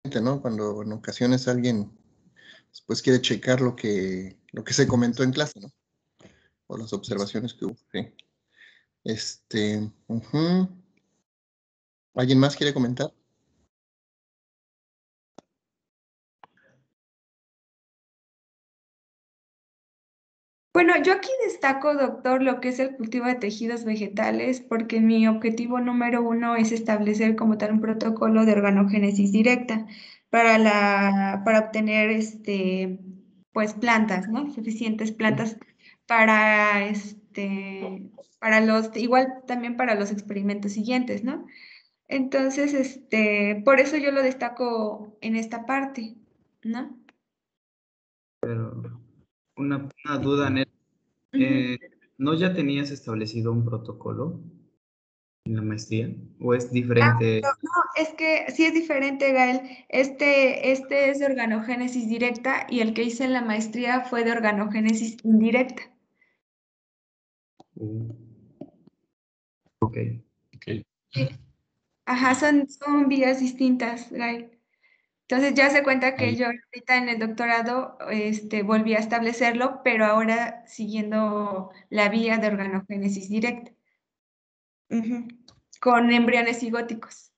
¿no? Cuando en ocasiones alguien pues quiere checar lo que se comentó en clase, ¿no? O las observaciones que hubo, sí. Ujú. ¿Alguien más quiere comentar? Bueno, yo aquí destaco, doctor, lo que es el cultivo de tejidos vegetales, porque mi objetivo número 1 es establecer como tal un protocolo de organogénesis directa para obtener pues plantas, ¿no? Suficientes plantas para igual también para los experimentos siguientes, ¿no? Entonces, por eso yo lo destaco en esta parte, ¿no? Pero una duda, Nel. ¿No ya tenías establecido un protocolo en la maestría? ¿O es diferente? No, es que sí es diferente, Gael. Este es de organogénesis directa y el que hice en la maestría fue de organogénesis indirecta. Ok. Okay. Sí. Ajá, son vías distintas, Gael. Entonces ya se cuenta que yo ahorita en el doctorado volví a establecerlo, pero ahora siguiendo la vía de organogénesis directa. Ujú. Con embriones cigóticos.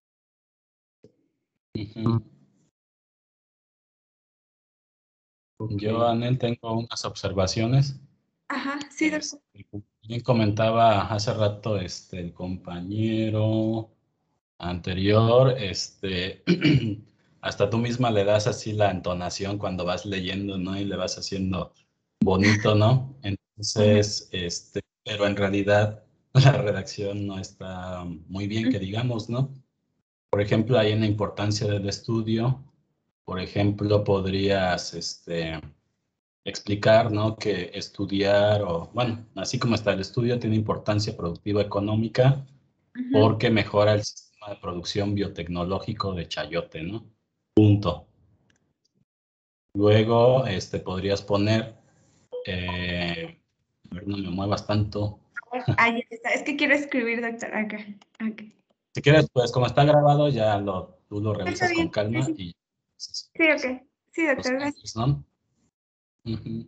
Yo, Anel, tengo unas observaciones. Ajá, sí, doctor. Bien comentaba hace rato el compañero anterior, hasta tú misma le das así la entonación cuando vas leyendo, ¿no? Y le vas haciendo bonito, ¿no? Entonces, pero en realidad la redacción no está muy bien, que digamos, ¿no? Por ejemplo, hay una importancia del estudio. Por ejemplo, podrías, explicar, ¿no? Que estudiar, o bueno, así como está el estudio, tiene importancia productiva económica porque mejora el sistema de producción biotecnológico de chayote, ¿no? Punto. Luego, podrías poner, a ver, no me muevas tanto. Ahí está. Es que quiero escribir, doctor, acá. Si quieres, pues como está grabado, ya tú lo Está revisas con bien. calma Sí, y sí, ok. Sí, los doctor, gracias. cambios, ¿no? Ujú.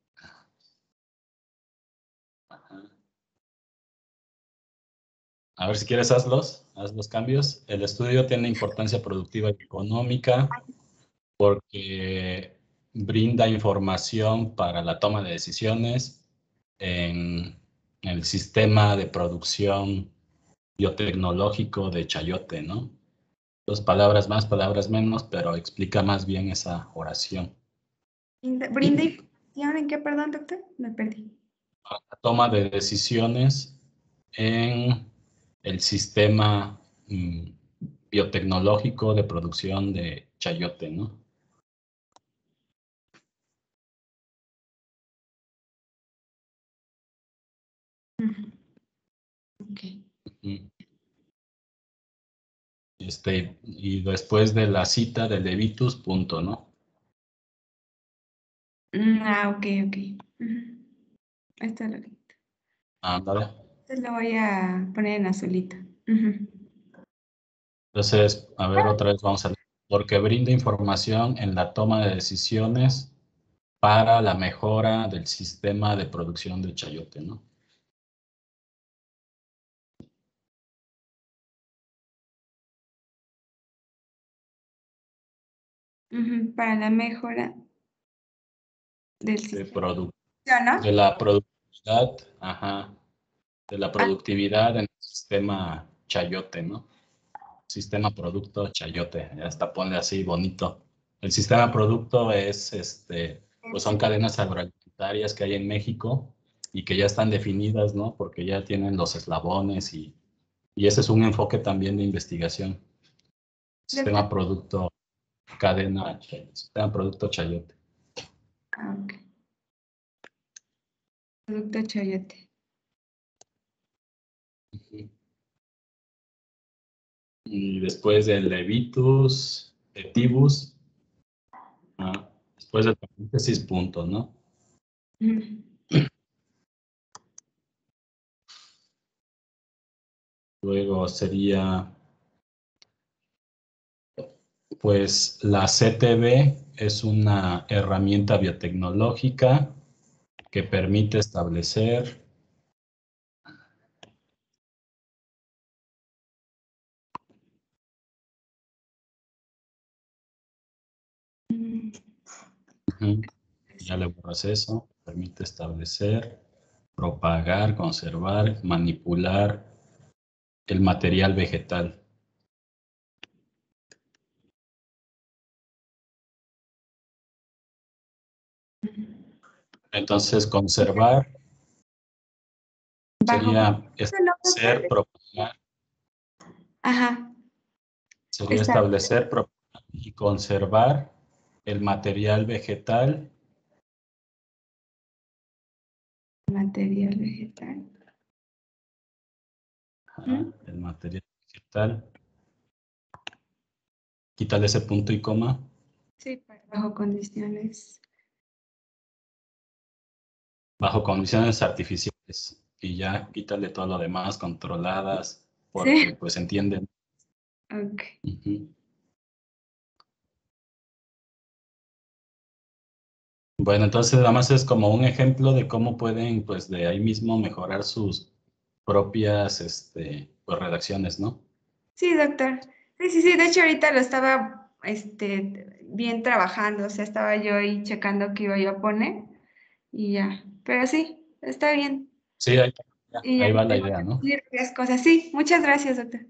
A ver, si quieres, haz los cambios. El estudio tiene importancia productiva y económica porque brinda información para la toma de decisiones en el sistema de producción biotecnológico de chayote, ¿no? Dos palabras más, palabras menos, pero explica más bien esa oración. ¿Brinda información en qué, perdón, doctor? Me perdí. La toma de decisiones en el sistema biotecnológico de producción de chayote, ¿no? Ok. Y después de la cita de Levitus, punto, ¿no? Ok. Esto lo quito. Ándale. Esto lo voy a poner en azulito. Entonces, a ver, otra vez vamos a leer. Porque brinda información en la toma de decisiones para la mejora del sistema de producción de chayote, ¿no? Para la mejora del De, sistema. ¿No? de la productividad, ajá, de la productividad en el sistema chayote, ¿no? Sistema producto chayote, ya está, ponle así bonito. El sistema producto es, pues son cadenas agroalimentarias que hay en México y que ya están definidas, ¿no? Porque ya tienen los eslabones y ese es un enfoque también de investigación. Sistema producto, cadena, sistema producto chayote. Ok. Producto chayote. Y después del levitus, etibus, después del paréntesis, punto, ¿no? Luego sería Pues la CTB es una herramienta biotecnológica que permite establecer ya le borras eso, permite establecer, propagar, conservar, manipular el material vegetal. Entonces, conservar sería establecer, propagar, Ajá. sería establecer, propagar y conservar el material vegetal. Material vegetal. Ajá, el material vegetal. Quítale ese punto y coma. Sí, bajo condiciones. Bajo condiciones artificiales. Y ya quítale todo lo demás, controladas, porque Sí. pues entienden. Ok. Bueno, entonces nada más es como un ejemplo de cómo pueden, pues de ahí mismo mejorar sus propias, pues, redacciones, ¿no? Sí, doctor. Sí. De hecho, ahorita lo estaba, bien trabajando. O sea, estaba yo ahí checando qué iba yo a poner y ya. Pero sí, está bien. Sí, Y ya ahí va la tengo idea, que ¿no? decir varias cosas. Sí, muchas gracias, doctor.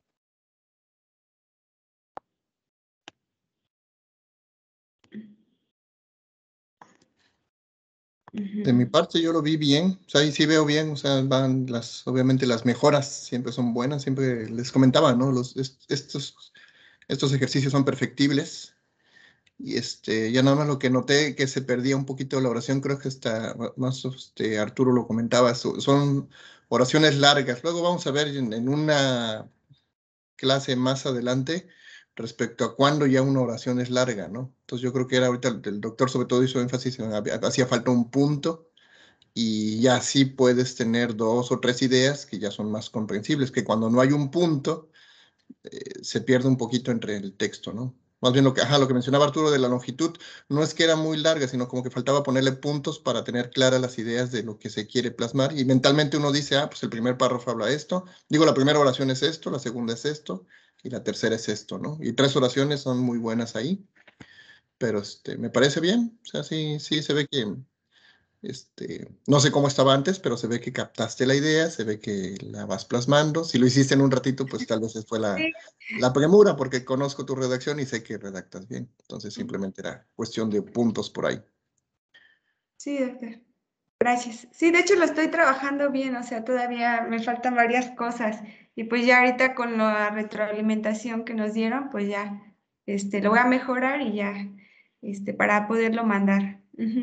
De mi parte yo lo vi bien, o sea, y sí veo bien, o sea, van obviamente las mejoras siempre son buenas, siempre les comentaba, ¿no? Estos ejercicios son perfectibles y ya nada más lo que noté que se perdía un poquito la oración, creo que está más, Arturo lo comentaba, son oraciones largas. Luego vamos a ver en una clase más adelante respecto a cuándo ya una oración es larga, ¿no? Entonces yo creo que era ahorita el doctor sobre todo hizo énfasis en hacía falta un punto y ya sí puedes tener dos o tres ideas que ya son más comprensibles, que cuando no hay un punto se pierde un poquito entre el texto, ¿no? Más bien lo que mencionaba Arturo de la longitud, no es que era muy larga, sino como que faltaba ponerle puntos para tener claras las ideas de lo que se quiere plasmar. Y mentalmente uno dice, pues el primer párrafo habla esto, digo, la primera oración es esto, la segunda es esto, y la tercera es esto, ¿no? Y tres oraciones son muy buenas ahí, pero me parece bien, o sea, sí se ve que no sé cómo estaba antes, pero se ve que captaste la idea, se ve que la vas plasmando. Si lo hiciste en un ratito, pues tal vez fue Sí. la premura, porque conozco tu redacción y sé que redactas bien. Entonces simplemente era cuestión de puntos por ahí. Sí, doctor. Gracias. Sí, de hecho lo estoy trabajando bien, o sea, todavía me faltan varias cosas. Y pues ya ahorita con la retroalimentación que nos dieron, pues ya, lo voy a mejorar y ya, para poderlo mandar.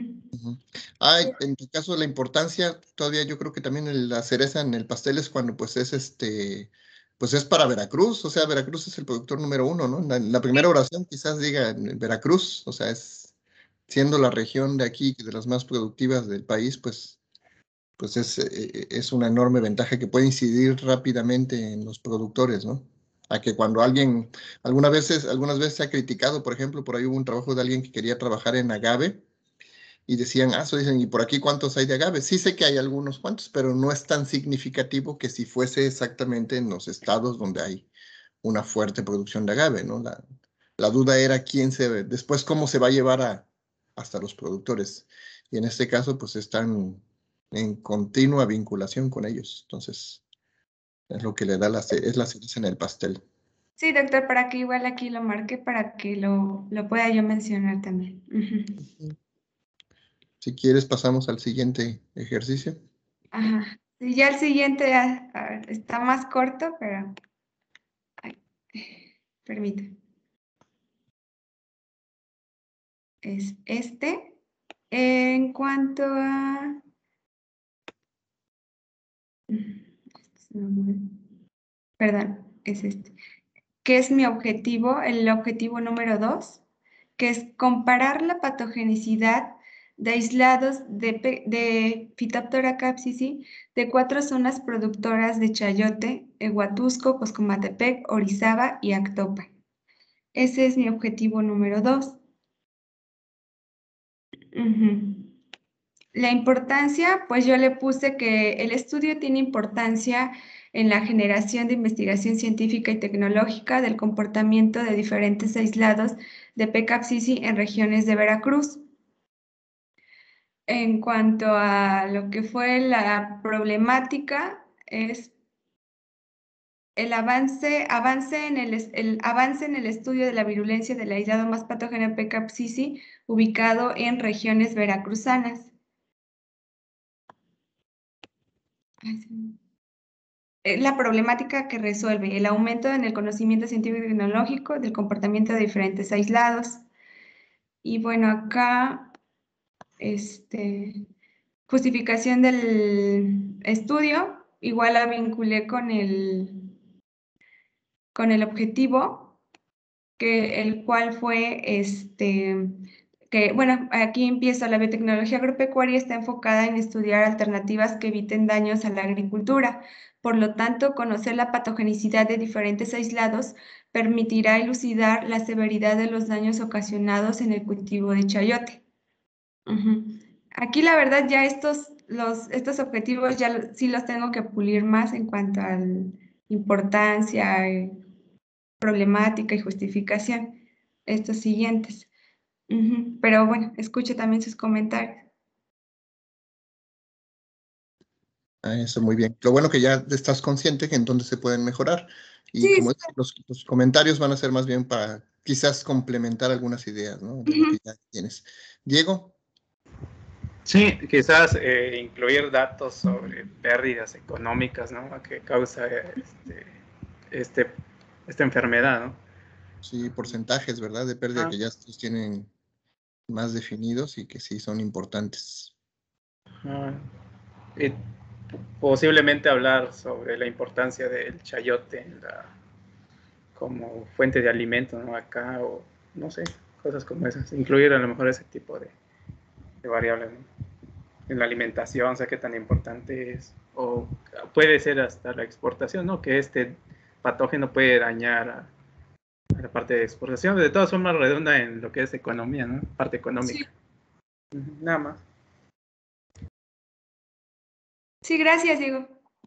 En tu caso, la importancia, todavía yo creo que también la cereza en el pastel es cuando pues pues es para Veracruz, o sea, Veracruz es el productor número uno, ¿no? La primera oración quizás diga en Veracruz, o sea, siendo la región de aquí, de las más productivas del país, pues es una enorme ventaja que puede incidir rápidamente en los productores, ¿no? A que cuando algunas veces se ha criticado, por ejemplo, por ahí hubo un trabajo de alguien que quería trabajar en agave, y decían, dicen, ¿y por aquí cuántos hay de agave? Sí sé que hay algunos cuantos, pero no es tan significativo que si fuese exactamente en los estados donde hay una fuerte producción de agave, ¿no? La duda era después cómo se va a llevar hasta los productores. Y en este caso, pues están en continua vinculación con ellos. Entonces, es lo que le da es la cereza en el pastel. Sí, doctor, para que igual aquí lo marque, para que lo pueda yo mencionar también. Si quieres, pasamos al siguiente ejercicio. Ajá. Y ya el siguiente está más corto, pero... Ay, permítame. Es este. En cuanto a... Perdón, es este. ¿Qué es mi objetivo? El objetivo número 2, que es comparar la patogenicidad de aislados de Phytophthora capsicum de 4 zonas productoras de chayote: Huatusco, Coscomatepec, Orizaba y Actopan. Ese es mi objetivo número 2. La importancia, pues yo le puse que el estudio tiene importancia en la generación de investigación científica y tecnológica del comportamiento de diferentes aislados de P. capsicii en regiones de Veracruz. En cuanto a lo que fue la problemática, es el avance en el estudio de la virulencia del aislado más patógeno P. capsicii ubicado en regiones veracruzanas. La problemática que resuelve, el aumento en el conocimiento científico y tecnológico del comportamiento de diferentes aislados. Y bueno, acá, justificación del estudio, igual la vinculé con el objetivo, el cual fue, bueno, aquí empiezo. La biotecnología agropecuaria está enfocada en estudiar alternativas que eviten daños a la agricultura. Por lo tanto, conocer la patogenicidad de diferentes aislados permitirá elucidar la severidad de los daños ocasionados en el cultivo de chayote. Aquí la verdad ya estos objetivos ya sí los tengo que pulir más en cuanto a importancia, problemática y justificación. Estos siguientes. Pero bueno, escucho también sus comentarios. Eso muy bien. Lo bueno que ya estás consciente que en dónde se pueden mejorar. Y Sí, como los comentarios van a ser más bien para quizás complementar algunas ideas, ¿no? De lo que ya tienes. Diego. Sí, quizás incluir datos sobre pérdidas económicas, ¿no? Que causa esta enfermedad, ¿no? Sí, porcentajes, ¿verdad? De pérdida que ya estos tienen más definidos y que sí son importantes. Y posiblemente hablar sobre la importancia del chayote como fuente de alimento, ¿no? Acá, o no sé, cosas como esas. Incluir a lo mejor ese tipo de variables, ¿no? En la alimentación, sé qué tan importante es, o puede ser hasta la exportación, ¿no? Que este patógeno puede dañar a la parte de exportación. De todas formas, redunda en lo que es economía, ¿no? Parte económica. Sí. Nada más. Sí, gracias, Diego.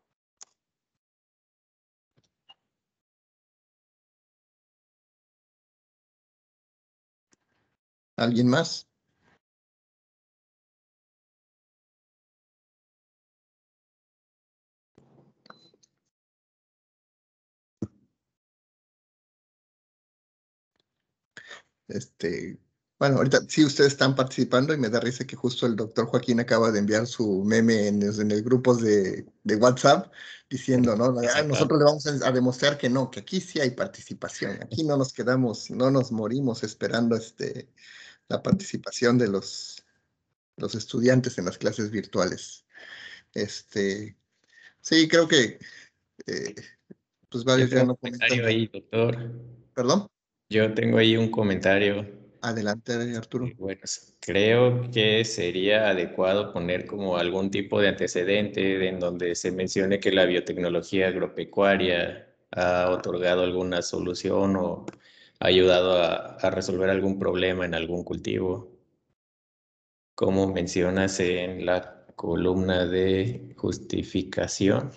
¿Alguien más? Bueno, ahorita sí ustedes están participando y me da risa que justo el doctor Joaquín acaba de enviar su meme en el grupos de WhatsApp diciendo, ¿no? Nosotros le vamos a demostrar que no, que aquí sí hay participación, aquí no nos quedamos, no nos morimos esperando la participación de los estudiantes en las clases virtuales. Sí, creo que pues varios ya no comentan. Ahí, doctor. ¿Perdón? Yo tengo ahí un comentario. Adelante, Arturo. Bueno, creo que sería adecuado poner como algún tipo de antecedente en donde se mencione que la biotecnología agropecuaria ha otorgado alguna solución o ha ayudado a resolver algún problema en algún cultivo. Como mencionas en la columna de justificación.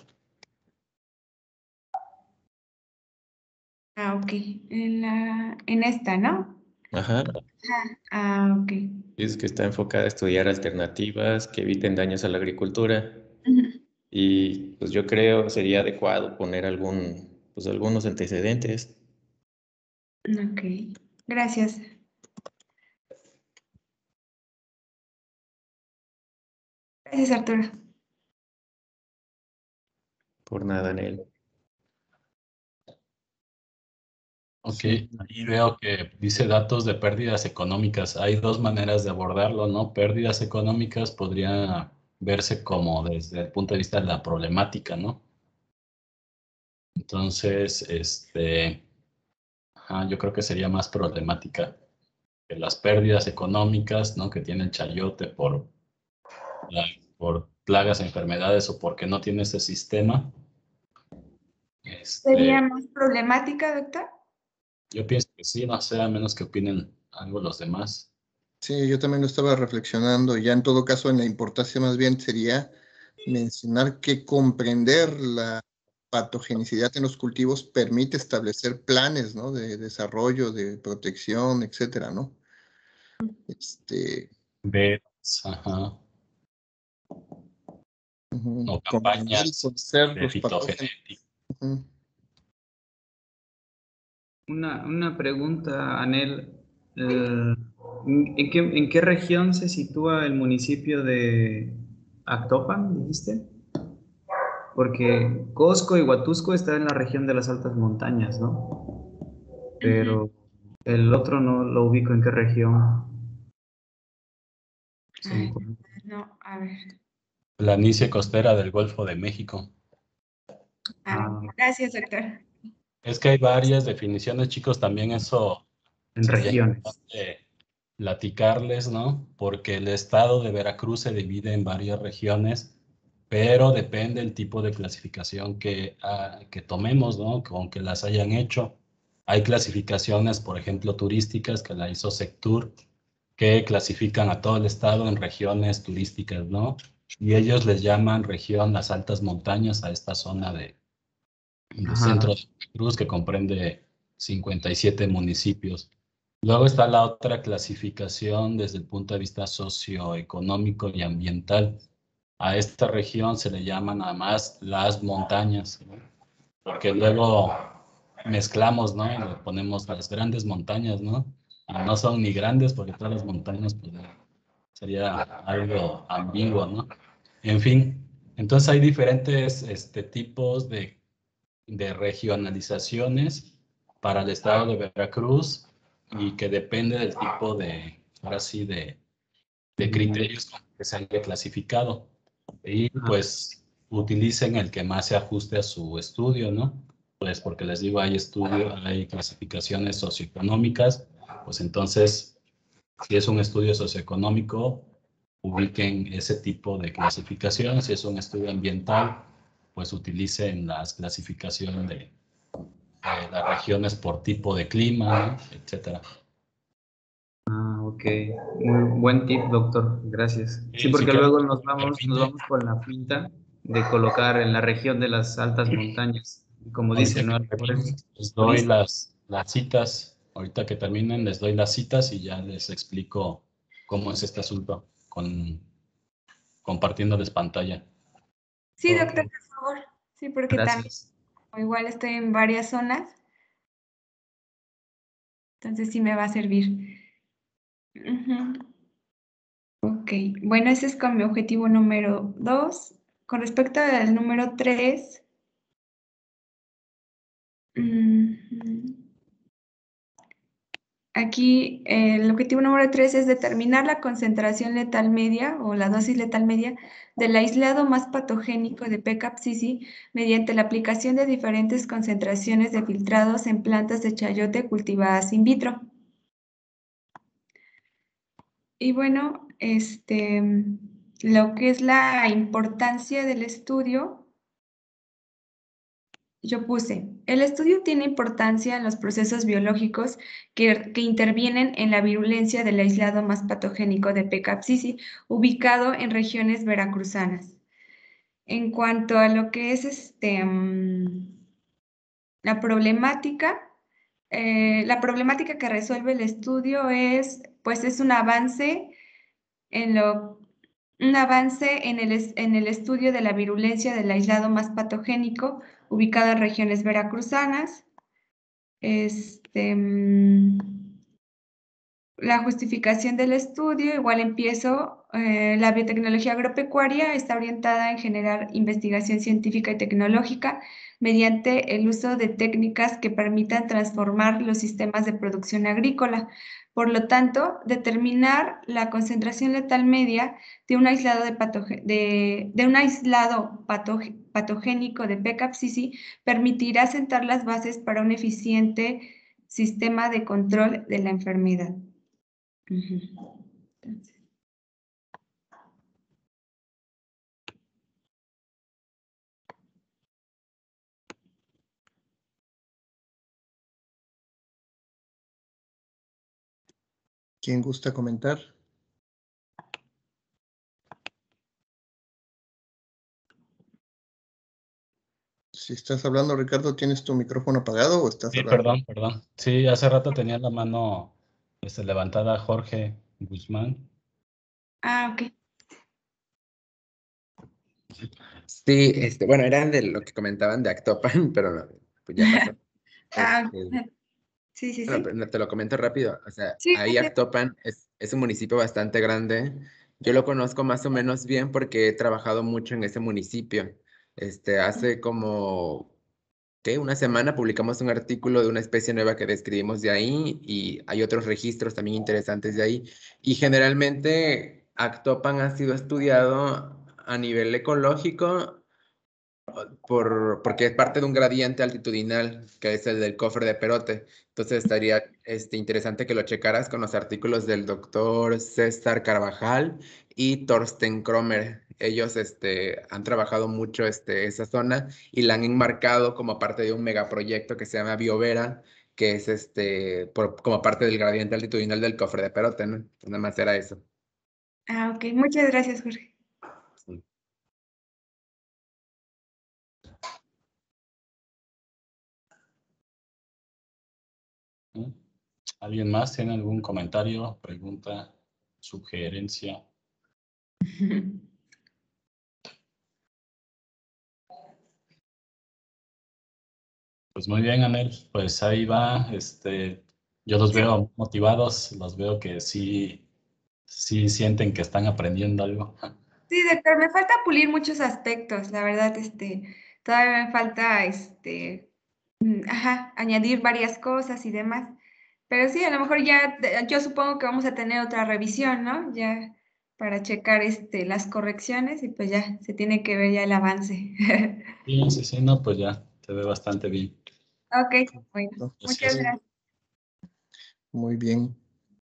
Ok. En esta, ¿no? Ajá. Ok. Es que está enfocada a estudiar alternativas que eviten daños a la agricultura. Y pues yo creo sería adecuado poner algunos antecedentes. Ok. Gracias. Gracias, Arturo. Por nada, Nel. Ok, ahí veo que dice datos de pérdidas económicas. Hay dos maneras de abordarlo, ¿no? Pérdidas económicas podría verse como desde el punto de vista de la problemática, ¿no? Entonces, yo creo que sería más problemática que las pérdidas económicas, ¿no? Que tiene el chayote por plagas, enfermedades o porque no tiene ese sistema. ¿Sería más problemática, doctor? Yo pienso que sí, no sé, a menos que opinen algo los demás. Sí, yo también lo estaba reflexionando. Ya en todo caso, en la importancia más bien sería mencionar que comprender la patogenicidad en los cultivos permite establecer planes, ¿no? De desarrollo, de protección, etcétera, ¿no? Ver, ajá, o Comprender y campañas conocer de los patógenos. fitogenética. Ujú. Una pregunta, Anel. ¿En qué región se sitúa el municipio de Actopan, dijiste? Porque Cosco y Huatusco está en la región de las altas montañas, ¿no? Pero el otro no lo ubico en qué región se Ay, encuentra. no, a ver. Planicie costera del Golfo de México. Gracias, doctor. Es que hay varias definiciones, chicos, también eso En sería regiones. importante platicarles, ¿no? Porque el estado de Veracruz se divide en varias regiones, pero depende el tipo de clasificación que tomemos, ¿no? Con que las hayan hecho. Hay clasificaciones, por ejemplo, turísticas que la hizo Sectur, que clasifican a todo el estado en regiones turísticas, ¿no? Y ellos les llaman región las altas montañas a esta zona de centro Ajá. de Veracruz, que comprende 57 municipios. Luego está la otra clasificación desde el punto de vista socioeconómico y ambiental. A esta región se le llama nada más las montañas, ¿no? Porque luego mezclamos, ¿no? Y le ponemos las grandes montañas, ¿no? Y no son ni grandes porque todas las montañas pues, sería algo ambiguo, ¿no? En fin, entonces hay diferentes tipos de regionalizaciones para el estado de Veracruz y que depende del tipo ahora sí, de criterios con que se haya clasificado. Y Ajá. pues utilicen el que más se ajuste a su estudio, ¿no? Pues porque les digo, hay clasificaciones socioeconómicas, pues entonces, si es un estudio socioeconómico, ubiquen ese tipo de clasificación. Si es un estudio ambiental, pues utilicen las clasificaciones de las regiones por tipo de clima, ¿no? Etcétera. Ok. Muy buen tip, doctor. Gracias. Sí, Si porque quieren, luego nos vamos termine. con la finta de colocar en la región de las altas montañas. Y como dice, Ahorita que ¿no? A lo mejor terminen, es les doy turístico. las citas. Ahorita que terminen, les doy las citas y ya les explico cómo es este asunto compartiéndoles pantalla. Sí, Ok. doctor, por favor. Sí, porque también Gracias. igual estoy en varias zonas, entonces sí me va a servir. Ujú. Ok, bueno, ese es con mi objetivo número 2. Con respecto al número 3, aquí el objetivo número 3 es determinar la concentración letal media o la dosis letal media del aislado más patogénico de P. capsicii mediante la aplicación de diferentes concentraciones de filtrados en plantas de chayote cultivadas in vitro. Y bueno, lo que es la importancia del estudio, yo puse, el estudio tiene importancia en los procesos biológicos que intervienen en la virulencia del aislado más patogénico de P. capsicii, ubicado en regiones veracruzanas. En cuanto a lo que es la problemática que resuelve el estudio pues es en un avance en el estudio de la virulencia del aislado más patogénico ubicado en regiones veracruzanas. La justificación del estudio, igual empiezo, la biotecnología agropecuaria está orientada en generar investigación científica y tecnológica mediante el uso de técnicas que permitan transformar los sistemas de producción agrícola. Por lo tanto, determinar la concentración letal media de un aislado, patogénico de P. capsicii permitirá sentar las bases para un eficiente sistema de control de la enfermedad. Entonces, ¿Quién gusta comentar? Si estás hablando, Ricardo, ¿tienes tu micrófono apagado o estás Sí, hablando? perdón. Sí, hace rato tenía la mano levantada Jorge Guzmán. Ah, ok. Sí, bueno, era de lo que comentaban de Actopan, pero no, pues ya pasó. Ah, Este, sí, sí, bueno, sí. pero te lo comento rápido. O sea, Sí, ahí Actopan es un municipio bastante grande. Yo lo conozco más o menos bien porque he trabajado mucho en ese municipio. Hace como, ¿qué? Una semana publicamos un artículo de una especie nueva que describimos de ahí y hay otros registros también interesantes de ahí. Y generalmente Actopan ha sido estudiado a nivel ecológico porque es parte de un gradiente altitudinal, que es el del cofre de Perote. Entonces estaría interesante que lo checaras con los artículos del doctor César Carvajal y Thorsten Kromer. Ellos han trabajado mucho esa zona y la han enmarcado como parte de un megaproyecto que se llama Biovera, que es como parte del gradiente altitudinal del cofre de Perote, ¿no? Entonces, nada más era eso. Ah, ok. Muchas gracias, Jorge. Sí. ¿Alguien más tiene algún comentario, pregunta, sugerencia? Pues muy bien, Anel, pues ahí va. Yo los veo motivados, los veo que sí sienten que están aprendiendo algo. Sí, doctor, me falta pulir muchos aspectos, la verdad, todavía me falta, añadir varias cosas y demás. Pero sí, a lo mejor ya, yo supongo que vamos a tener otra revisión, ¿no? Ya para checar, las correcciones y pues ya se tiene que ver ya el avance. Sí, no, pues ya, se ve bastante bien. Ok, bueno, muchas Gracias. gracias. Muy bien.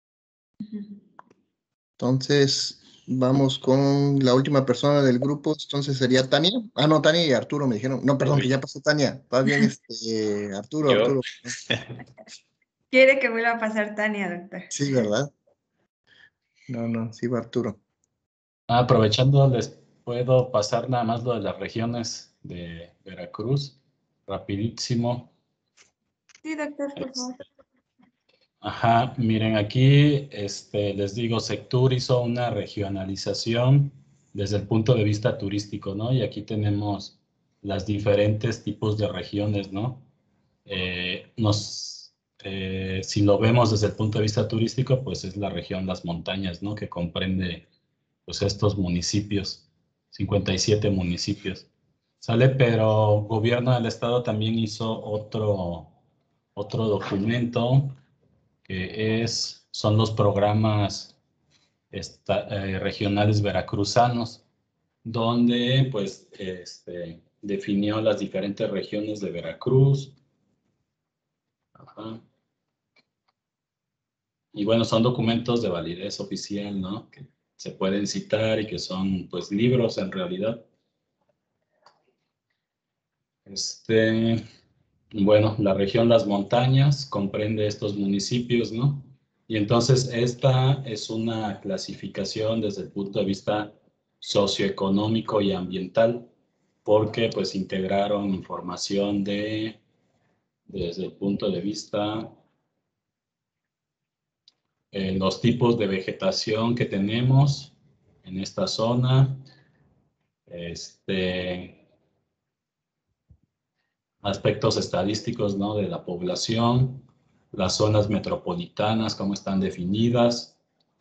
Entonces, vamos con la última persona del grupo. Entonces sería Tania. Ah, no, Tania y Arturo me dijeron. No, perdón, que ya pasó Tania. Más bien, Arturo, Yo. Arturo. Quiere que vuelva a pasar Tania, doctor. Sí, ¿verdad? No, sí va Arturo. Aprovechando, les puedo pasar nada más lo de las regiones de Veracruz, rapidísimo. Sí, doctor, por favor. Ajá, miren, aquí les digo, Sectur hizo una regionalización desde el punto de vista turístico, ¿no? Y aquí tenemos las diferentes tipos de regiones, ¿no? Si lo vemos desde el punto de vista turístico, pues es la región Las Montañas, ¿no? Que comprende, pues, estos municipios, 57 municipios. ¿Sale? Pero Gobierno del Estado también hizo otro documento que son los programas regionales veracruzanos, donde pues definió las diferentes regiones de Veracruz. Ajá. Y bueno, son documentos de validez oficial, ¿no? Que se pueden citar y que son pues libros en realidad. Bueno, la región Las Montañas comprende estos municipios, ¿no? Y entonces esta es una clasificación desde el punto de vista socioeconómico y ambiental, porque pues integraron información desde el punto de vista los tipos de vegetación que tenemos en esta zona, aspectos estadísticos, ¿no? De la población, las zonas metropolitanas, cómo están definidas.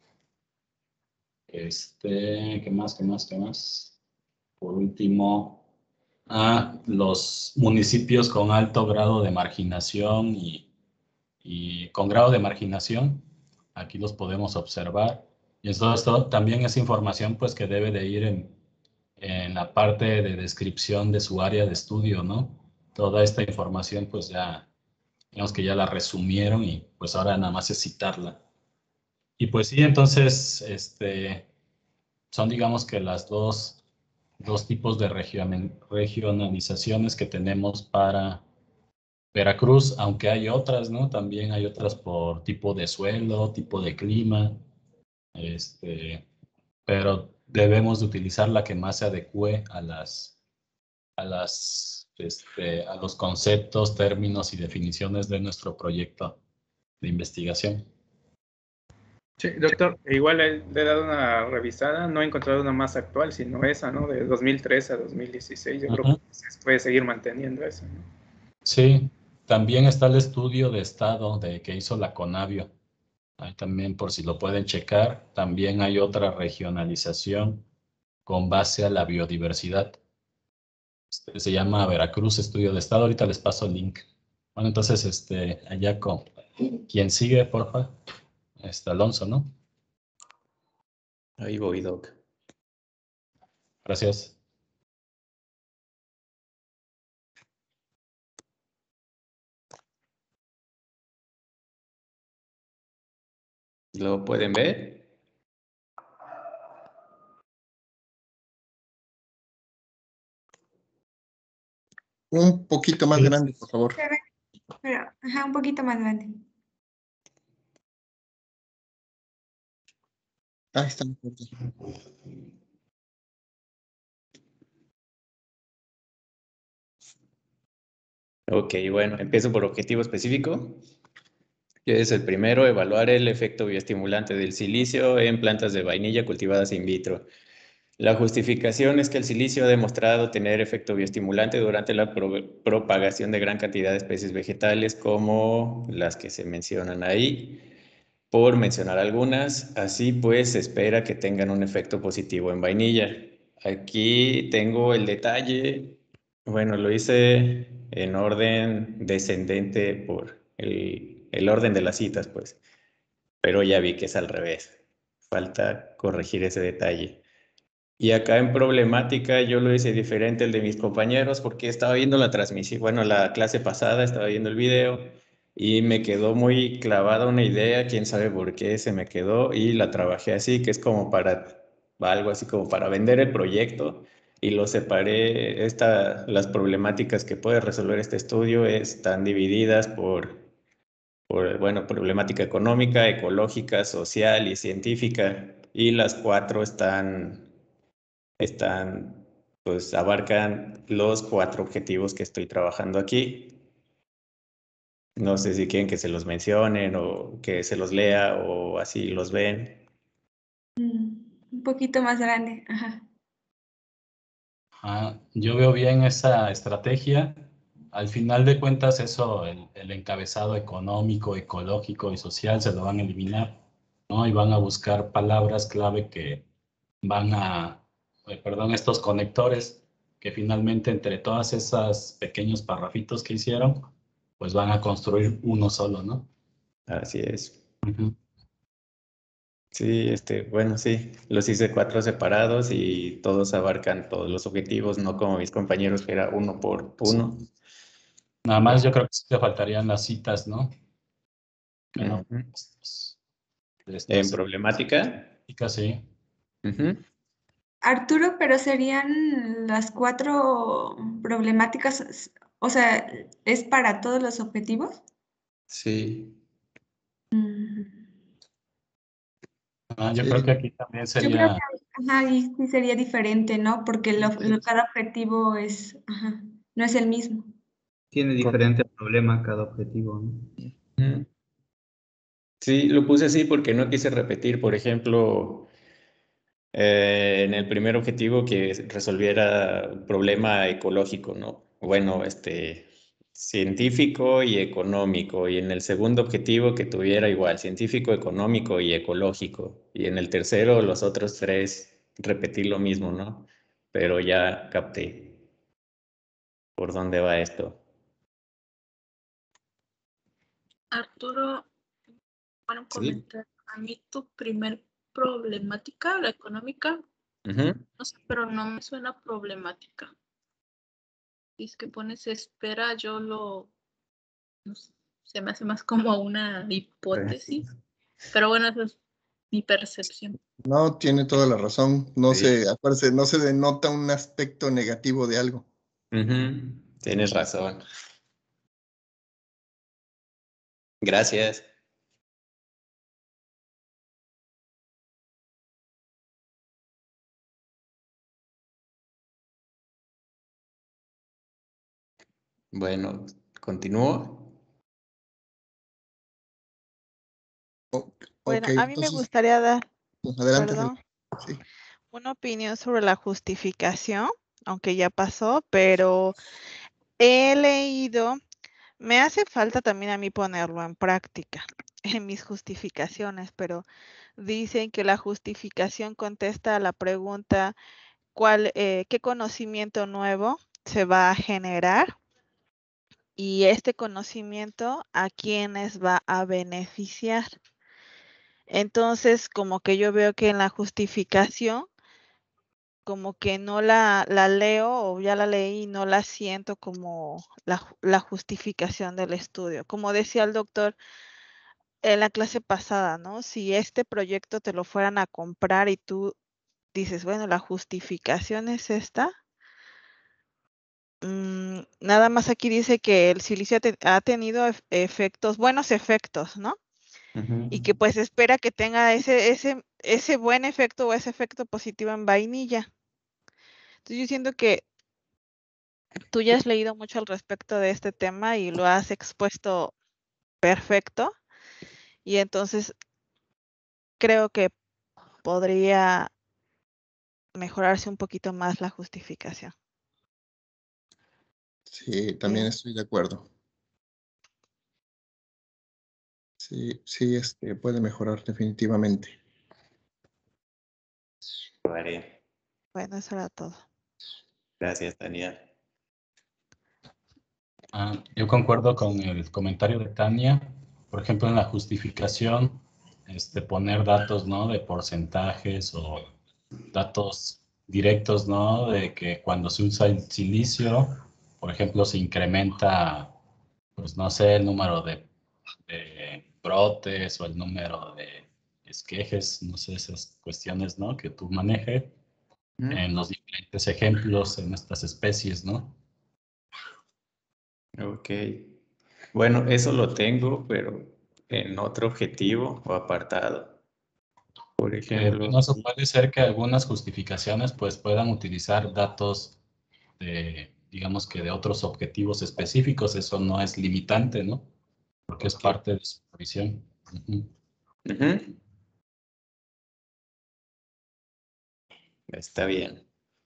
¿Qué más? Por último, los municipios con alto grado de marginación y con grado de marginación, aquí los podemos observar. Y esto también es información pues que debe de ir en la parte de descripción de su área de estudio, ¿no? Toda esta información pues ya, digamos que ya la resumieron y pues ahora nada más es citarla. Y pues sí, entonces, son digamos que las dos tipos de regionalizaciones que tenemos para Veracruz, aunque hay otras, ¿no? También hay otras por tipo de suelo, tipo de clima, pero debemos de utilizar la que más se adecue a a los conceptos, términos y definiciones de nuestro proyecto de investigación. Sí, doctor, igual le he dado una revisada, no he encontrado una más actual, sino esa, ¿no? De 2003 a 2016, yo creo que se puede seguir manteniendo eso, ¿no? Sí, también está el estudio de estado que hizo la Conavio. Ahí también, por si lo pueden checar, también hay otra regionalización con base a la biodiversidad. Se llama Veracruz Estudio de Estado. Ahorita les paso el link. Bueno, entonces, allá con quien sigue, porfa. Alonso, ¿no? Ahí voy, Doc. Gracias. ¿Lo pueden ver? Un poquito más grande, por favor. Pero, un poquito más grande. Ahí está. Ok, bueno, empiezo por objetivo específico. Que es el primero, evaluar el efecto bioestimulante del silicio en plantas de vainilla cultivadas in vitro. La justificación es que el silicio ha demostrado tener efecto bioestimulante durante la propagación de gran cantidad de especies vegetales como las que se mencionan ahí, por mencionar algunas. Así pues, se espera que tengan un efecto positivo en vainilla. Aquí tengo el detalle. Bueno, lo hice en orden descendente por el orden de las citas, pues. Pero ya vi que es al revés. Falta corregir ese detalle. Y acá en problemática yo lo hice diferente al de mis compañeros porque estaba viendo la transmisión, bueno, la clase pasada estaba viendo el video y me quedó muy clavada una idea, quién sabe por qué se me quedó y la trabajé así, que es como para algo así como para vender el proyecto y lo separé, las problemáticas que puede resolver este estudio están divididas bueno, problemática económica, ecológica, social y científica y las cuatro pues abarcan los 4 objetivos que estoy trabajando aquí. No sé si quieren que se los mencionen o que se los lea o así los ven. Un poquito más grande. Ajá. Yo veo bien esa estrategia. Al final de cuentas, eso, el encabezado económico, ecológico y social se lo van a eliminar, ¿no? Y van a buscar palabras clave que van estos conectores que finalmente entre todas esas pequeños parrafitos que hicieron, pues van a construir uno solo, ¿no? Así es. Ujú. Sí, bueno, sí, los hice 4 separados y todos abarcan todos los objetivos, no como mis compañeros que era uno por uno. Nada más yo creo que sí te faltarían las citas, ¿no? Que no. Ujú. De En estas problemática. sí. Ujú. Arturo, pero serían las 4 problemáticas, o sea, ¿es para todos los objetivos? Sí. Yo Sí. creo que aquí también Yo creo sería, que, y sí sería diferente, ¿no? Porque cada objetivo es, no es el mismo. Tiene diferente problema cada objetivo, ¿no? Ujú. Sí, lo puse así porque no quise repetir, por ejemplo, en el primer objetivo que resolviera un problema ecológico, ¿no? Bueno, científico y económico. Y en el segundo objetivo que tuviera igual, científico, económico y ecológico. Y en el tercero, los otros 3, repetir lo mismo, ¿no? Pero ya capté por dónde va esto. Arturo, bueno, Sí. comentar. A mí tu primer problemática, la económica, Ujú. no sé, pero no me suena problemática. Y es que pones espera, no sé, se me hace más como una hipótesis. Pero bueno, esa es mi percepción. No, tiene toda la razón. Sí. Acuérdese, no se denota un aspecto negativo de algo. Ujú. Tienes razón. Gracias. Bueno, continúo. Bueno, Ok, a mí me entonces, gustaría dar, adelante, perdón, sí. una opinión sobre la justificación, aunque ya pasó, pero he leído, me hace falta también a mí ponerlo en práctica en mis justificaciones, pero dicen que la justificación contesta a la pregunta qué conocimiento nuevo se va a generar y este conocimiento a quiénes va a beneficiar. Entonces, como que yo veo que en la justificación, como que no la leo o ya la leí y no la siento como la justificación del estudio. Como decía el doctor en la clase pasada, ¿no? Si este proyecto te lo fueran a comprar y tú dices, bueno, la justificación es esta. Nada más aquí dice que el silicio ha tenido efectos, buenos efectos, ¿no? Y que pues espera que tenga ese buen efecto o ese efecto positivo en vainilla. Entonces yo siento que tú ya has leído mucho al respecto de este tema y lo has expuesto perfecto. Y entonces creo que podría mejorarse un poquito más la justificación. Sí, también estoy de acuerdo. Sí, sí, puede mejorar definitivamente. Lo haré. Bueno, eso era todo. Gracias, Tania. Yo concuerdo con el comentario de Tania. Por ejemplo, en la justificación, poner datos, ¿no? De porcentajes o datos directos, ¿no? De que cuando se usa el silicio, por ejemplo, se incrementa, pues no sé, el número de brotes o el número de esquejes, no sé, esas cuestiones, ¿no? Que tú manejes en los diferentes ejemplos en estas especies, ¿no? Ok. Bueno, eso lo tengo, pero en otro objetivo o apartado. Por ejemplo, Bueno, eso puede ser que algunas justificaciones pues puedan utilizar datos de, digamos que de otros objetivos específicos, eso no es limitante, ¿no? Porque es parte de su visión. Está bien.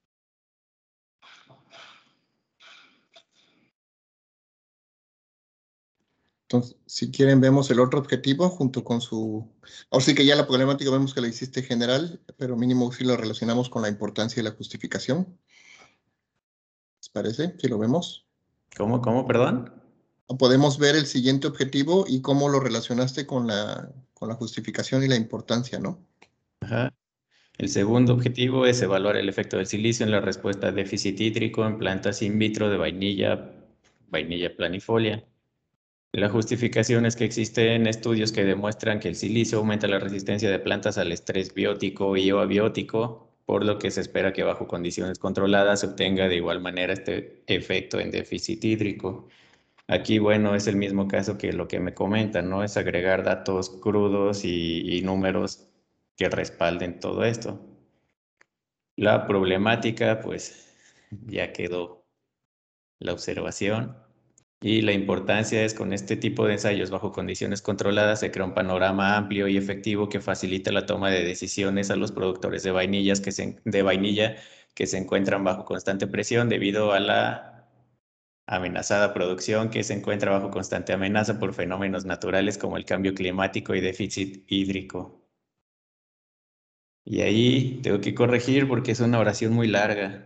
Entonces, si quieren, vemos el otro objetivo junto con su... Ahora sí que ya la problemática vemos que la hiciste general, pero mínimo si lo relacionamos con la importancia y la justificación. ¿Les parece? Si lo vemos. ¿Cómo, perdón? Podemos ver el siguiente objetivo y cómo lo relacionaste con la justificación y la importancia, ¿no? Ajá. El segundo objetivo es evaluar el efecto del silicio en la respuesta a déficit hídrico en plantas in vitro de vainilla planifolia. La justificación es que existen estudios que demuestran que el silicio aumenta la resistencia de plantas al estrés biótico y o abiótico, por lo que se espera que bajo condiciones controladas se obtenga de igual manera este efecto en déficit hídrico. Aquí, bueno, es el mismo caso que lo que me comentan, ¿no? Es agregar datos crudos y números que respalden todo esto. La problemática, pues, ya quedó la observación. Y la importancia es con este tipo de ensayos bajo condiciones controladas se crea un panorama amplio y efectivo que facilita la toma de decisiones a los productores de vainilla que se encuentran bajo constante presión debido a la amenazada producción que se encuentra bajo constante amenaza por fenómenos naturales como el cambio climático y déficit hídrico. Y ahí tengo que corregir porque es una oración muy larga.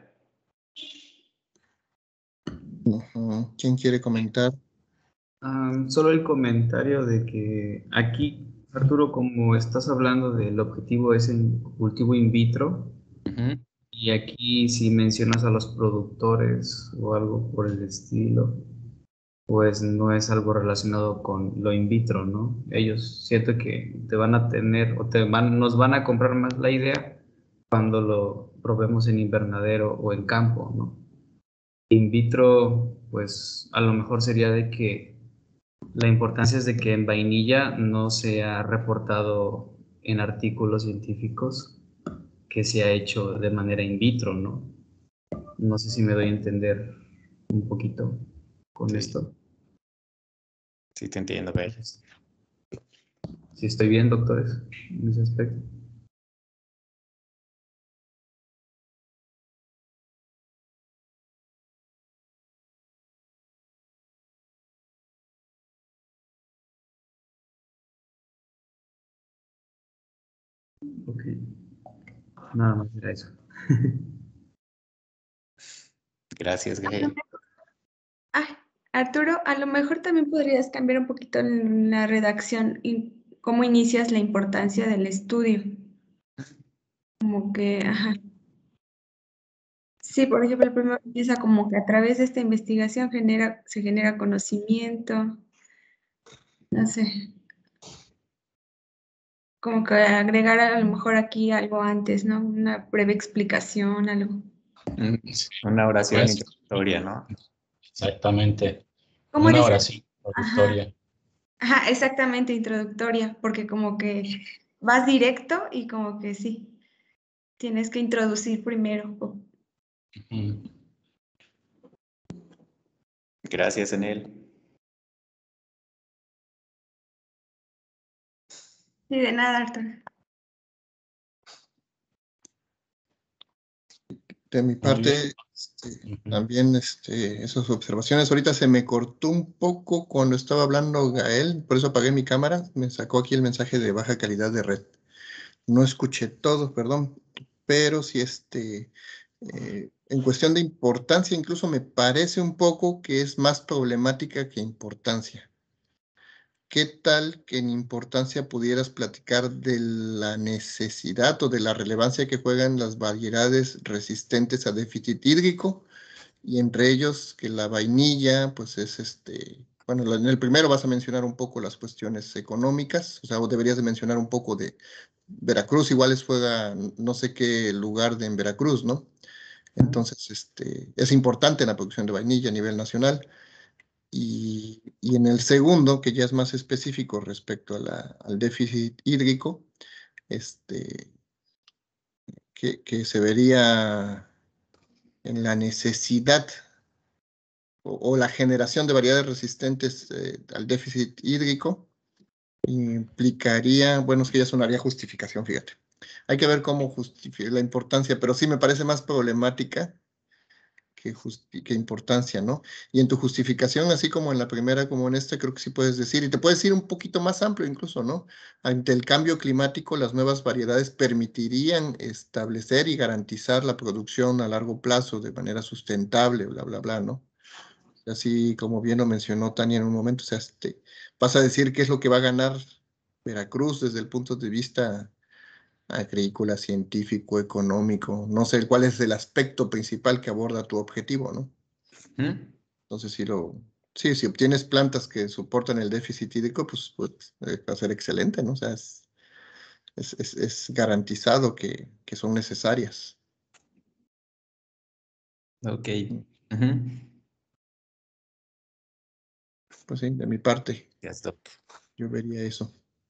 ¿Quién quiere comentar? Solo el comentario de que aquí, Arturo, como estás hablando del objetivo es el cultivo in vitro, y aquí si mencionas a los productores o algo por el estilo, pues no es algo relacionado con lo in vitro, ¿no? Ellos siento que te van a tener o nos van a comprar más la idea cuando lo probemos en invernadero o en campo, ¿no? In vitro, pues a lo mejor sería de que La importancia es de que en vainilla no se ha reportado en artículos científicos que se ha hecho de manera in vitro, ¿no? No sé si me doy a entender un poquito con Sí. esto. Sí, te entiendo, Gael. Si estoy bien, doctores, en ese aspecto. Ok. Nada más era eso. Gracias, Gael. Ah, Arturo, a lo mejor también podrías cambiar un poquito en la redacción y cómo inicias la importancia del estudio. Como que, ajá. Sí, por ejemplo, el primero empieza como que a través de esta investigación se genera conocimiento, no sé, como que agregar a lo mejor aquí algo antes, ¿no? Una breve explicación, algo. Una oración Pues, introductoria, ¿no? exactamente. ¿Cómo Una dice? oración Ajá, introductoria. ajá, exactamente, introductoria, porque como que vas directo y como que sí, tienes que introducir primero. Ujú. Gracias, Enel. Sí, de nada, Arturo. De mi Muy parte, bien. Ujú. también esas observaciones. Ahorita se me cortó un poco cuando estaba hablando Gael, por eso apagué mi cámara. Me sacó aquí el mensaje de baja calidad de red. No escuché todo, perdón, pero sí en cuestión de importancia, incluso me parece un poco que es más problemática que importancia. ¿Qué tal que en importancia pudieras platicar de la necesidad o de la relevancia que juegan las variedades resistentes a déficit hídrico? Y entre ellos que la vainilla, pues es bueno, en el primero vas a mencionar un poco las cuestiones económicas, o sea, o deberías de mencionar un poco de Veracruz, igual juega no sé qué lugar en Veracruz, ¿no? Entonces, es importante la producción de vainilla a nivel nacional. Y en el segundo, que ya es más específico respecto a al déficit hídrico, este, que se vería en la necesidad o la generación de variedades resistentes al déficit hídrico, implicaría, bueno, es que ya sonaría justificación, fíjate. Hay que ver cómo justificar la importancia, pero sí me parece más problemática que importancia, ¿no? Y en tu justificación, así como en la primera, como en esta, creo que sí puedes decir, y te puedes ir un poquito más amplio incluso, ¿no? Ante el cambio climático, las nuevas variedades permitirían establecer y garantizar la producción a largo plazo de manera sustentable, bla, bla, bla, ¿no? Así como bien lo mencionó Tania en un momento, o sea, vas a decir qué es lo que va a ganar Veracruz desde el punto de vista agrícola, científico, económico, no sé cuál es el aspecto principal que aborda tu objetivo, ¿no? Entonces, si obtienes plantas que soportan el déficit hídrico, pues va a ser excelente, ¿no? O sea, es garantizado que son necesarias. Ok. Pues sí, de mi parte, Yes, doc. yo vería eso.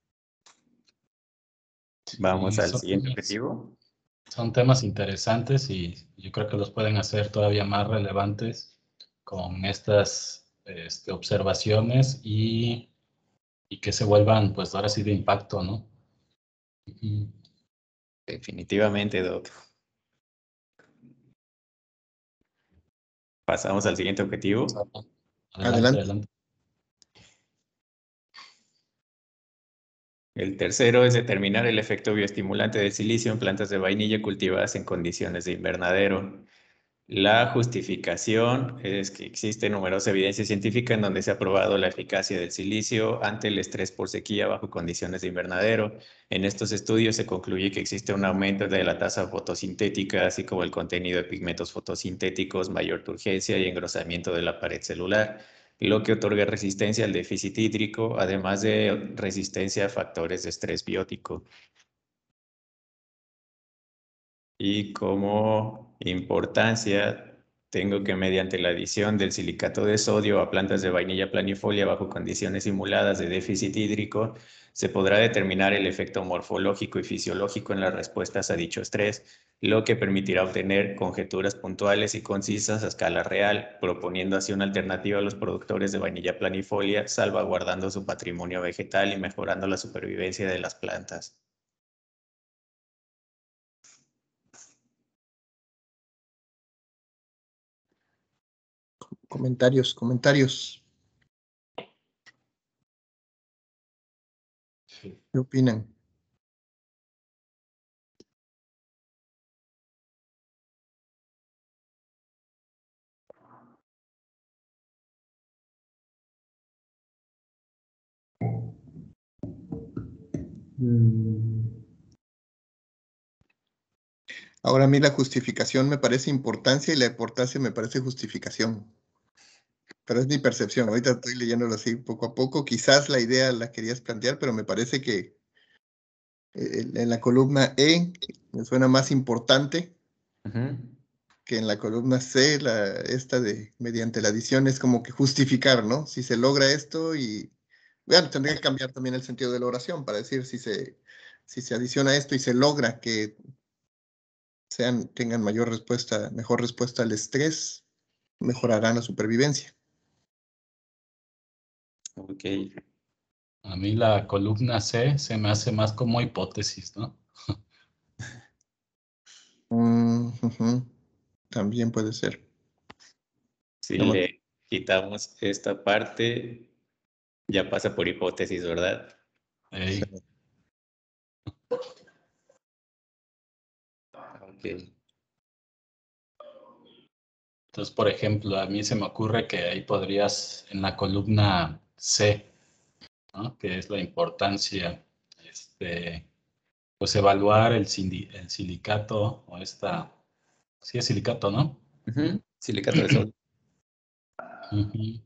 Vamos Y al siguiente objetivo. son temas interesantes y yo creo que los pueden hacer todavía más relevantes con estas observaciones y que se vuelvan, pues ahora sí, de impacto, ¿no? Ujú. Definitivamente, Doc. Pasamos al siguiente objetivo. Adelante, Adelante. adelante. El tercero es determinar el efecto bioestimulante del silicio en plantas de vainilla cultivadas en condiciones de invernadero. La justificación es que existe numerosa evidencia científica en donde se ha probado la eficacia del silicio ante el estrés por sequía bajo condiciones de invernadero. En estos estudios se concluye que existe un aumento de la tasa fotosintética, así como el contenido de pigmentos fotosintéticos, mayor turgencia y engrosamiento de la pared celular, lo que otorga resistencia al déficit hídrico, además de resistencia a factores de estrés biótico. Y como importancia, tengo que mediante la adición del silicato de sodio a plantas de vainilla planifolia bajo condiciones simuladas de déficit hídrico, se podrá determinar el efecto morfológico y fisiológico en las respuestas a dicho estrés, lo que permitirá obtener conjeturas puntuales y concisas a escala real, proponiendo así una alternativa a los productores de vainilla planifolia, salvaguardando su patrimonio vegetal y mejorando la supervivencia de las plantas. Comentarios. ¿Qué opinan? Ahora a mí la justificación me parece importancia y la importancia me parece justificación. Pero es mi percepción. Ahorita estoy leyéndolo así poco a poco. Quizás la idea la querías plantear, pero me parece que en la columna E me suena más importante que en la columna C, esta de mediante la adición es como que justificar, ¿no? Si se logra esto y... Bueno, tendría que cambiar también el sentido de la oración para decir si se adiciona esto y se logra que tengan mejor respuesta al estrés, mejorarán la supervivencia. Ok. A mí la columna C se me hace más como hipótesis, ¿no? Ujú. También puede ser. Si Vamos. le quitamos esta parte, ya pasa por hipótesis, ¿verdad? Ey, Ok. entonces, por ejemplo, a mí se me ocurre que ahí podrías, en la columna C, ¿no? Que es la importancia, pues evaluar el silicato o sí es silicato, ¿no? Silicato de sodio. Ujú.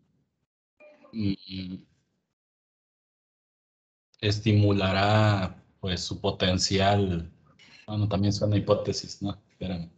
Estimulará, pues, su potencial. Bueno, también suena hipótesis, ¿no? Espérame.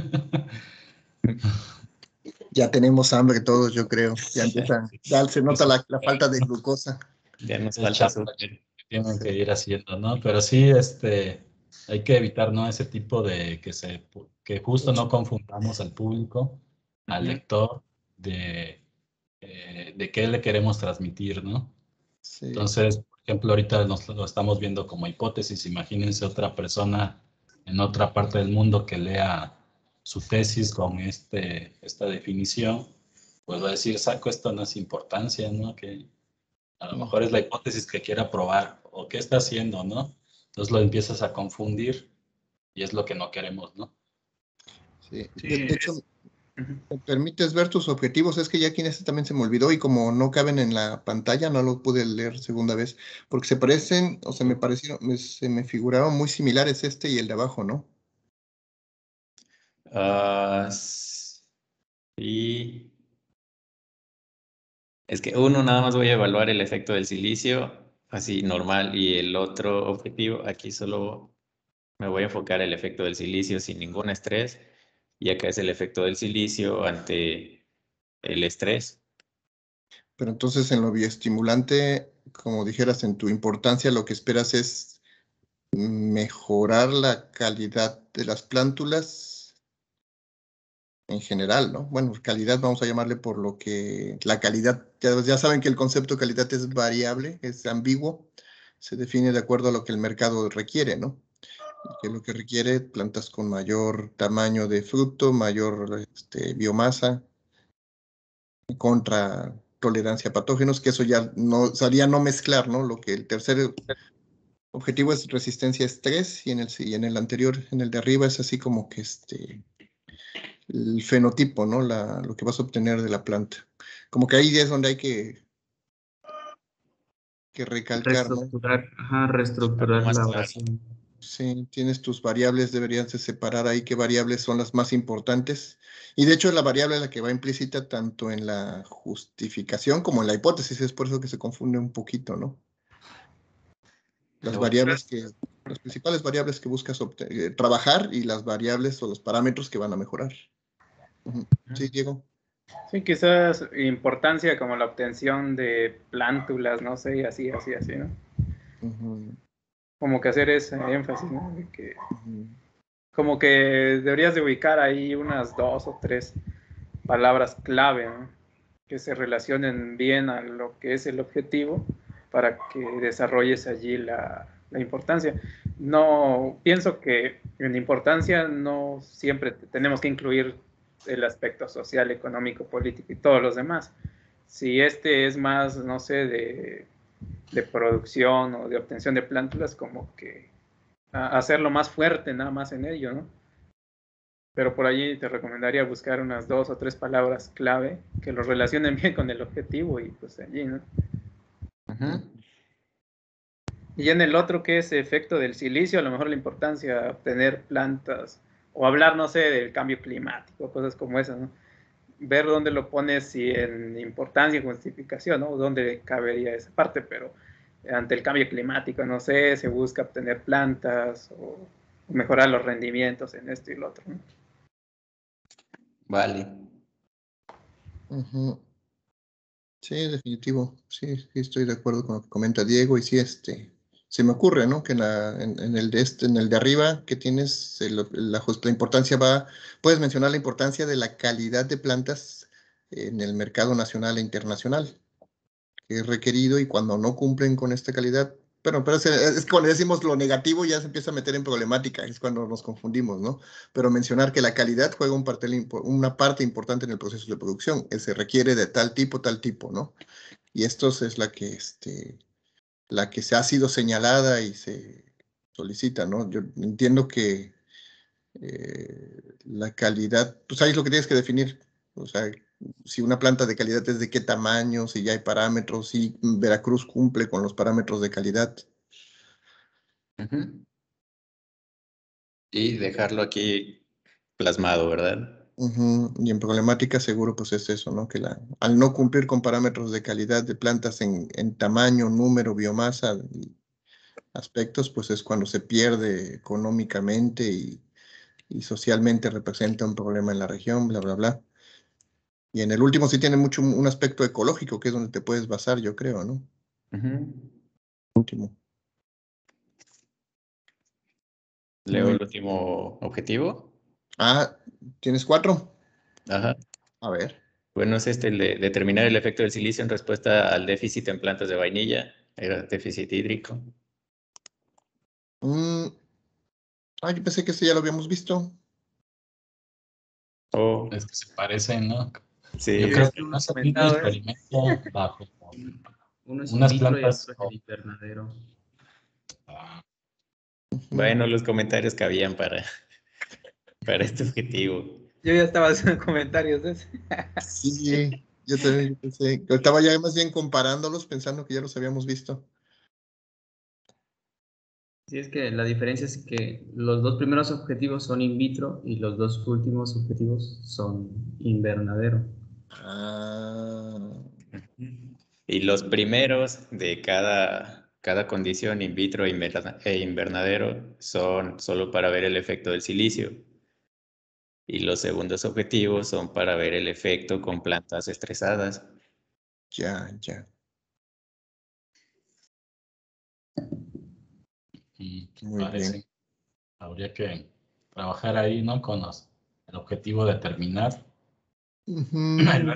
Ya tenemos hambre todos, yo creo. Ya se nota la falta de glucosa. Ya nos Es falta chamba que tienen que ir haciendo, ¿no? Pero sí, hay que evitar, ¿no? Ese tipo de que justo no confundamos al público, al lector, de qué le queremos transmitir, ¿no? Sí. Entonces, por ejemplo, ahorita lo estamos viendo como hipótesis. Imagínense otra persona en otra parte del mundo que lea su tesis con esta definición, pues va a decir, saco, esto no es importancia, ¿no? Que a lo mejor es la hipótesis que quiera probar o qué está haciendo, ¿no? Entonces lo empiezas a confundir y es lo que no queremos, ¿no? Sí. De hecho, ¿me permites ver tus objetivos? Es que ya aquí en este también se me olvidó y como no caben en la pantalla, no lo pude leer segunda vez, porque se parecen, o se me parecieron, se me figuraron muy similares este y el de abajo, ¿no? Sí. Es que uno nada más voy a evaluar el efecto del silicio, así normal, y el otro objetivo, aquí solo me voy a enfocar el efecto del silicio sin ningún estrés, y acá es el efecto del silicio ante el estrés. Pero entonces en lo bioestimulante, como dijeras, en tu importancia, lo que esperas es mejorar la calidad de las plántulas en general, ¿no? Bueno, calidad vamos a llamarle por lo que la calidad, ya saben que el concepto de calidad es variable, es ambiguo, se define de acuerdo a lo que el mercado requiere, ¿no? Que lo que requiere plantas con mayor tamaño de fruto, mayor biomasa, contra tolerancia a patógenos, que eso ya no sería no mezclar, ¿no? Lo que el tercer objetivo es resistencia a estrés y en el anterior, en el de arriba es así como que el fenotipo, ¿no? Lo que vas a obtener de la planta. Como que ahí es donde hay que recalcar, ¿no? Reestructurar Más la claro. oración. Sí, tienes tus variables, deberías de separar ahí qué variables son las más importantes. Y de hecho la variable es la que va implícita tanto en la justificación como en la hipótesis, es por eso que se confunde un poquito, ¿no? Las principales variables que buscas trabajar y las variables o los parámetros que van a mejorar. Sí, Diego. Sí, quizás importancia como la obtención de plántulas, no sé, así, ¿no? Como que hacer ese énfasis, ¿no? De que, como que deberías de ubicar ahí unas 2 o 3 palabras clave, ¿no? Que se relacionen bien a lo que es el objetivo para que desarrolles allí la importancia. No, pienso que en importancia no siempre tenemos que incluir el aspecto social, económico, político y todos los demás. Si este es más, no sé, de producción o de obtención de plántulas, como que hacerlo más fuerte nada más en ello, ¿no? Pero por allí te recomendaría buscar unas 2 o 3 palabras clave que lo relacionen bien con el objetivo y pues allí, ¿no? Y en el otro, que es efecto del silicio, a lo mejor la importancia de obtener plantas o hablar, no sé, del cambio climático, cosas como esas, ¿no? Ver dónde lo pones, si en importancia y justificación, ¿no? Dónde cabería esa parte, pero ante el cambio climático, no sé, se busca obtener plantas o mejorar los rendimientos en esto y lo otro, ¿no? Vale. Sí, definitivo. Sí, sí, estoy de acuerdo con lo que comenta Diego. Y sí, se me ocurre, ¿no? Que en el de arriba que tienes la importancia puedes mencionar la importancia de la calidad de plantas en el mercado nacional e internacional, que es requerido, y cuando no cumplen con esta calidad, pero es cuando decimos lo negativo ya se empieza a meter en problemática, es cuando nos confundimos, ¿no? Pero mencionar que la calidad juega una parte importante en el proceso de producción, se requiere de tal tipo, ¿no? Y esto es la que se ha sido señalada y se solicita, ¿no? Yo entiendo que la calidad, pues ahí es lo que tienes que definir. O sea, si una planta de calidad es de qué tamaño, si ya hay parámetros, si Veracruz cumple con los parámetros de calidad. Y dejarlo aquí plasmado, ¿verdad? Y en problemática seguro pues es eso, ¿no? Que al no cumplir con parámetros de calidad de plantas en tamaño, número, biomasa y aspectos, pues es cuando se pierde económicamente y socialmente representa un problema en la región, bla, bla, bla. Y en el último sí tiene mucho un aspecto ecológico, que es donde te puedes basar, yo creo, ¿no? Último. Leo el último objetivo. ¿Tienes 4? Ajá. A ver. Bueno, es el de determinar el efecto del silicio en respuesta al déficit en plantas de vainilla, era déficit hídrico. Yo pensé que ya lo habíamos visto. Es que se parecen, ¿no? Sí. Yo creo que no se pide el experimento bajo uno es unas in vitro plantas. y otro es el invernadero. Bueno, los comentarios cabían para este objetivo. Yo ya estaba haciendo comentarios de ese. Sí, yo también pensé. Estaba ya más bien comparándolos, pensando que ya los habíamos visto. Sí, es que la diferencia es que los 2 primeros objetivos son in vitro y los 2 últimos objetivos son invernadero. Y los primeros de cada condición in vitro e invernadero son solo para ver el efecto del silicio. Y los segundos objetivos son para ver el efecto con plantas estresadas. Ya. Muy Parece. bien. Habría que trabajar ahí, ¿no? Con el objetivo de terminar. ¿No?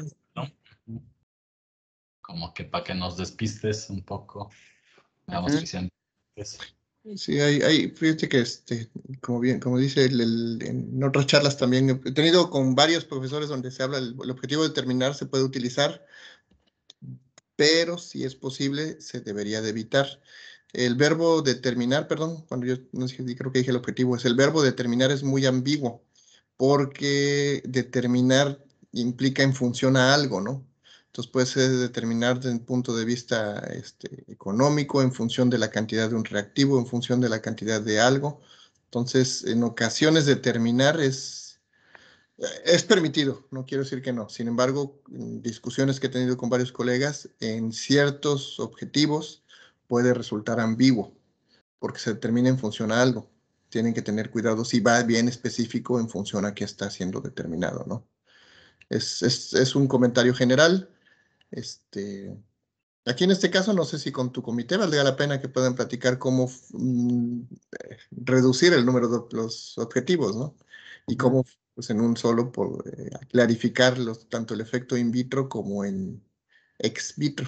Como que para que nos despistes un poco. Vamos diciendo. Sí, fíjate que como dice en otras charlas también, he tenido con varios profesores donde se habla el objetivo de terminar se puede utilizar, pero si es posible se debería de evitar. El verbo determinar, perdón, cuando yo no sé, creo que dije el objetivo, el verbo determinar es muy ambiguo, porque determinar implica en función a algo, ¿no? Entonces puede ser determinar desde un punto de vista económico, en función de la cantidad de un reactivo, en función de la cantidad de algo. Entonces, en ocasiones determinar es permitido, no quiero decir que no. Sin embargo, en discusiones que he tenido con varios colegas, en ciertos objetivos puede resultar ambiguo, porque se determina en función a algo. Tienen que tener cuidado si va bien específico en función a qué está siendo determinado, ¿no? Es un comentario general. Aquí en este caso, no sé si con tu comité valdría la pena que puedan platicar cómo reducir el número de los objetivos, ¿no? Y cómo, pues en un solo, clarificar tanto el efecto in vitro como en ex vitro.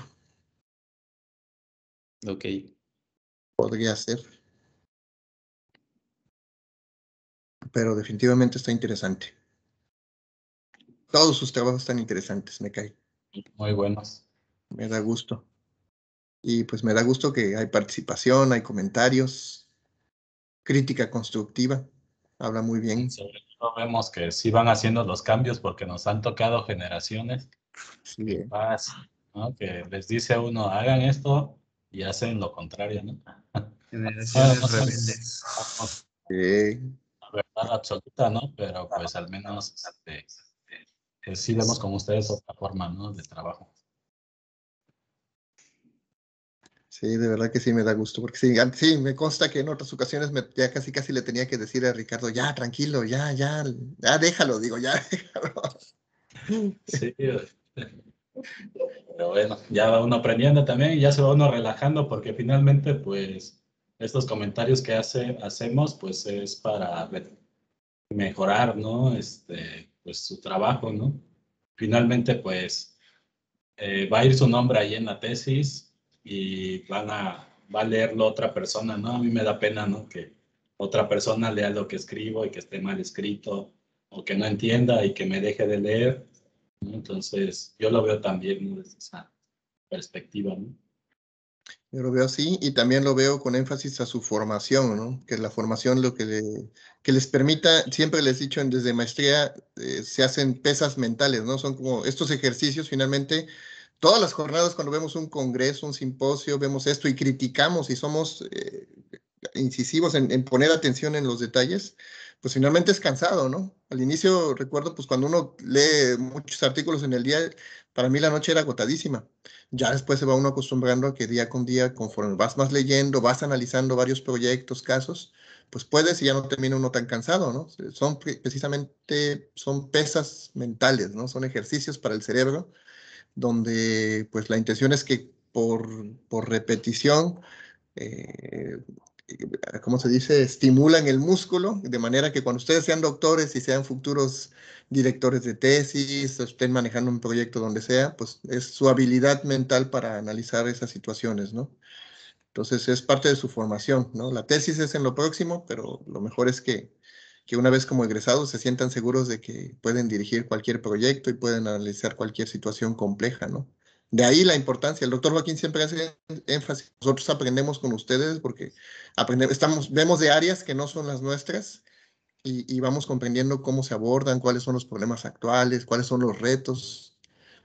Ok. Podría ser. Pero definitivamente está interesante. Todos sus trabajos están interesantes, me cae. Muy buenos. Me da gusto. Y pues me da gusto que hay participación, hay comentarios, crítica constructiva. Habla muy bien. Y sobre todo vemos que sí van haciendo los cambios porque nos han tocado generaciones Sí, ¿no? Que les dice a uno, hagan esto y hacen lo contrario, ¿no? Generaciones No son rebeldes. la verdad absoluta, ¿no? Pero pues al menos sí vemos con ustedes otra forma, ¿no? De trabajo. Sí, de verdad que sí me da gusto, porque sí, me consta que en otras ocasiones ya casi le tenía que decir a Ricardo, ya, tranquilo, ya déjalo, digo, ya déjalo. Sí, pero bueno, ya va uno aprendiendo también y ya se va uno relajando porque finalmente pues estos comentarios que hacemos pues es para mejorar, ¿no? Pues su trabajo, ¿no? Finalmente pues va a ir su nombre ahí en la tesis y va a leerlo otra persona, ¿no? A mí me da pena, ¿no? Que otra persona lea lo que escribo y que esté mal escrito o que no entienda y que me deje de leer, ¿no? Entonces, yo lo veo también, ¿no? Desde esa perspectiva, ¿no? Yo lo veo así y también lo veo con énfasis a su formación, ¿no? Que la formación que les permita, siempre les he dicho desde maestría, se hacen pesas mentales, ¿no? Son como estos ejercicios finalmente. Todas las jornadas cuando vemos un congreso, un simposio, vemos esto y criticamos y somos incisivos en poner atención en los detalles, pues finalmente es cansado, ¿no? Al inicio recuerdo, pues cuando uno lee muchos artículos en el día, para mí la noche era agotadísima. Ya después se va uno acostumbrando a que día con día, conforme vas más leyendo, vas analizando varios proyectos, casos, pues puedes y ya no termina uno tan cansado, ¿no? Precisamente son pesas mentales, ¿no? Son ejercicios para el cerebro donde pues la intención es que por repetición, eh, ¿cómo se dice? Estimulan el músculo, de manera que cuando ustedes sean doctores y sean futuros directores de tesis, o estén manejando un proyecto donde sea, pues es su habilidad mental para analizar esas situaciones, ¿no? Entonces es parte de su formación, ¿no? La tesis es en lo próximo, pero lo mejor es que una vez como egresados se sientan seguros de que pueden dirigir cualquier proyecto y pueden analizar cualquier situación compleja, ¿no? De ahí la importancia. El doctor Joaquín siempre hace énfasis. Nosotros aprendemos con ustedes porque vemos de áreas que no son las nuestras y vamos comprendiendo cómo se abordan, cuáles son los problemas actuales, cuáles son los retos,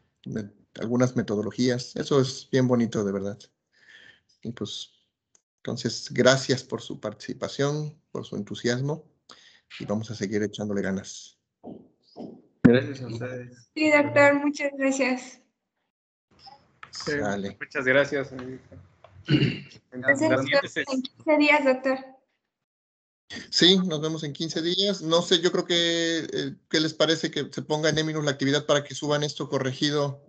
algunas metodologías. Eso es bien bonito, de verdad. Y pues, entonces, gracias por su participación, por su entusiasmo y vamos a seguir echándole ganas. Gracias a ustedes. Sí, doctor, muchas gracias. Sí, Sale. muchas gracias. Entonces, La nos siguiente vemos en 15 días, doctor. Sí, nos vemos en 15 días. No sé, yo creo que, ¿qué les parece que se ponga en Eminus la actividad para que suban esto corregido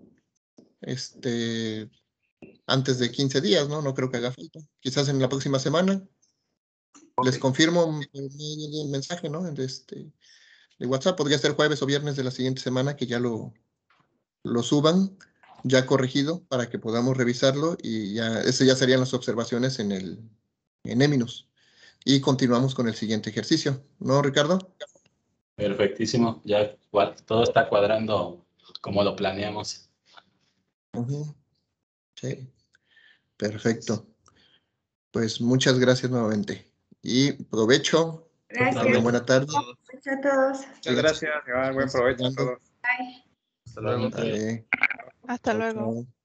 antes de 15 días, ¿no? No creo que haga falta. Quizás en la próxima semana. Les confirmo por medio de un mensaje, ¿no? De WhatsApp. Podría ser jueves o viernes de la siguiente semana que ya lo suban, ya corregido, para que podamos revisarlo y eso ya serían las observaciones en Eminus. Y continuamos con el siguiente ejercicio, ¿no, Ricardo? Perfectísimo, ya todo está cuadrando como lo planeamos. Sí, perfecto. Pues muchas gracias nuevamente y provecho. Gracias. Una buena tarde. Muchas a todos. Muchas gracias. Buen provecho a todos. Bye. Hasta luego. Dale. Hasta Chao, luego. chao.